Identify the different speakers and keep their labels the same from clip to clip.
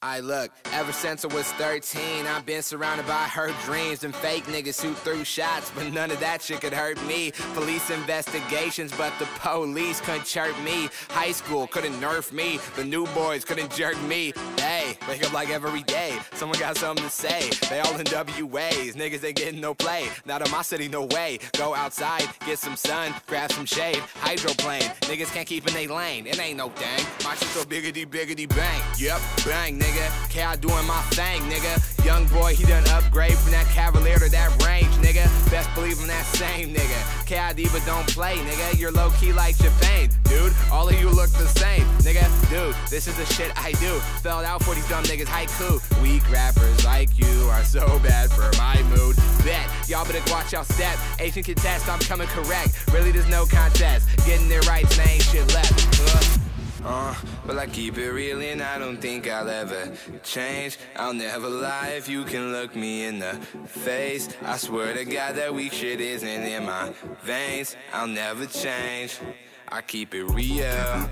Speaker 1: Look, ever since I was 13, I've been surrounded by her dreams and fake niggas who threw shots, but none of that shit could hurt me. Police investigations, but the police couldn't chirp me. High school couldn't nerf me, the new boys couldn't jerk me. Hey, wake up like every day, someone got something to say. They all in WAs, niggas ain't getting no play. Not in my city, no way. Go outside, get some sun, grab some shade. Hydroplane, niggas can't keep in they lane. It ain't no dang, my shit so biggity biggity bang. Yep, bang nigga. K.i.d doing my thing, nigga. Young boy, he done upgrade from that Cavalier to that range, nigga. Best believe I'm that same nigga. K.i.d but don't play, nigga. You're low-key like Japan, dude. All of you look the same, nigga. Dude, this is the shit I do. Spell it out for these dumb niggas, haiku. Weak rappers like you are so bad for my mood. Bet, y'all better watch y'all step. Asian contest, I'm coming correct. Really, there's no contest. Getting it right, there ain't shit left. But I keep it real and I don't think I'll ever change. I'll never lie if you can look me in the face. I swear to God that weak shit isn't in my veins. I'll never change. I keep it real,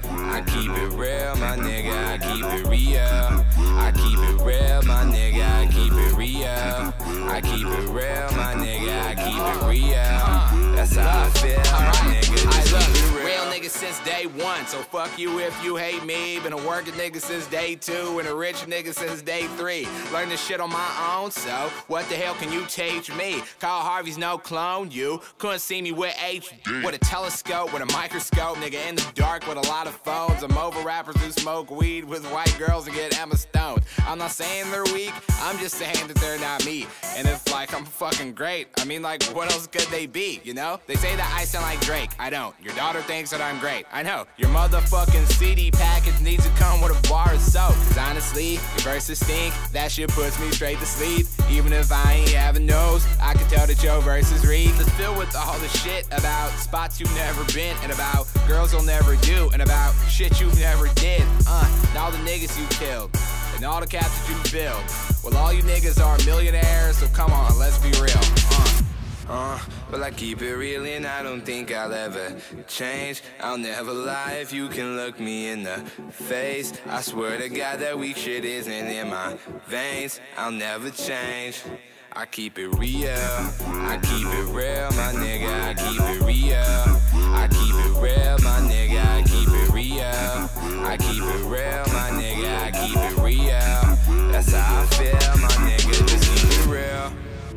Speaker 1: I keep it real, my nigga, I keep it real. I keep it real, my nigga, I keep it real. I keep it real, my nigga, I keep it real. That's how I feel, my nigga, just keep it real. Real nigga since day one, so fuck you if you hate me. Been a working nigga since day 2 and a rich nigga since day 3. Learned this shit on my own, so what the hell can you teach me? Kyle Harvey's no clone, you couldn't see me with HD. With a telescope, with a microscope, nigga in the dark with a lot of phones. I'm over rappers who smoke weed with white girls and get Emma Stone. I'm not saying they're weak, I'm just saying that they're not me. And if like I'm fucking great, I mean like what else could they be, you know? They say that I sound like Drake, I don't. Your daughter thinks that I'm great, I know. Your motherfucking CD package needs to come with a bar of soap. Cause honestly, your verses stink, that shit puts me straight to sleep. Even if I ain't having nose, I can tell that your verses read. It's filled with all the shit about spots you've never been, and about girls you'll never do, and about shit you never did. And all the niggas you killed, and all the caps that you build. Well, all you niggas are millionaires, so come on, let's be real. Well, I keep it real and I don't think I'll ever change. I'll never lie if you can look me in the face. I swear to God that weak shit isn't in my veins. I'll never change. I keep it real, I keep it real, my nigga, I keep it real. I keep it real, my nigga, I keep it real. I keep it real, my nigga, I keep it real. That's how I feel, my nigga, just keep it real.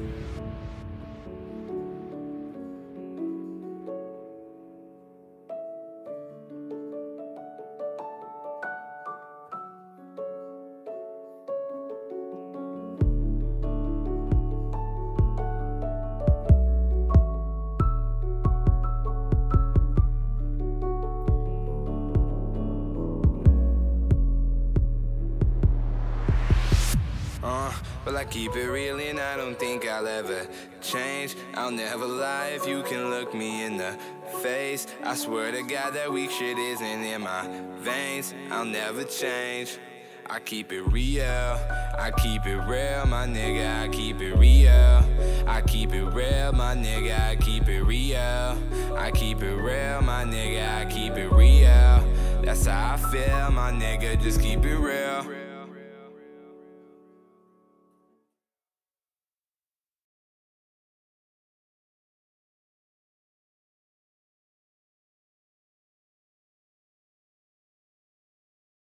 Speaker 1: Well, I keep it real and I don't think I'll ever change. I'll never lie if you can look me in the face. I swear to God that weak shit isn't in my veins. I'll never change. I keep it real, I keep it real, my nigga, I keep it real. I keep it real, my nigga, I keep it real. I keep it real, my nigga, I keep it real. That's how I feel, my nigga, just keep it real.